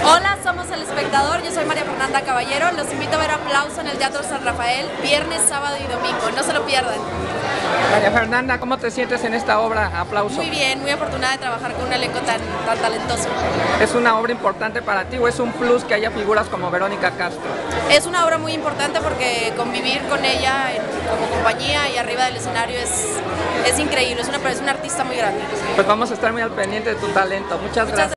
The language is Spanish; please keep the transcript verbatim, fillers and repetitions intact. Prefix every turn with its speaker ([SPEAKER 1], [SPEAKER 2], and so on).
[SPEAKER 1] Hola, somos El Espectador, yo soy María Fernanda Caballero, los invito a ver Aplauso en el Teatro San Rafael, viernes, sábado y domingo, no se lo pierdan.
[SPEAKER 2] María Fernanda, ¿cómo te sientes en esta obra Aplauso?
[SPEAKER 1] Muy bien, muy afortunada de trabajar con un elenco tan, tan talentoso.
[SPEAKER 2] ¿Es una obra importante para ti o es un plus que haya figuras como Verónica Castro?
[SPEAKER 1] Es una obra muy importante porque convivir con ella en, como compañía y arriba del escenario es, es increíble, es una, es una artista muy grande.
[SPEAKER 2] Pues vamos a estar muy al pendiente de tu talento. Muchas, Muchas gracias.